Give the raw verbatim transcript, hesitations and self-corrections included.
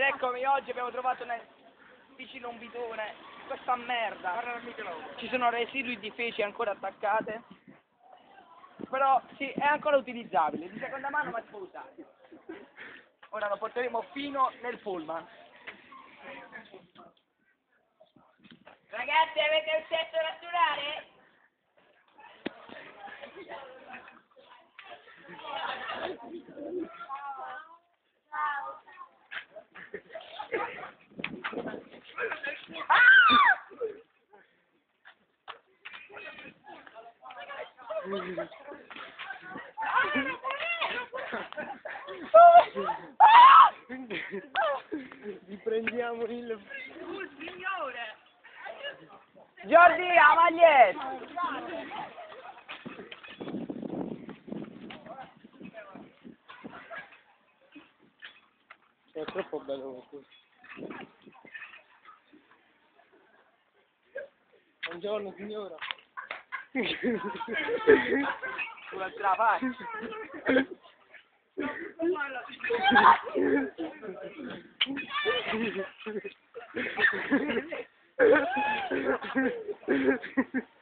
eccomi, oggi abbiamo trovato una... vicino a un bidone questa merda. Ci sono residui di feci ancora attaccate, però sì, è ancora utilizzabile, di seconda mano ma si può usare. Ora lo porteremo fino nel pullman. Ragazzi, avete un sesso da sturare? Riprendiamo il... Un signore! Giordi, la maglietta! È troppo bello questo. Buongiorno signora. Sulla la faccia. Thank you.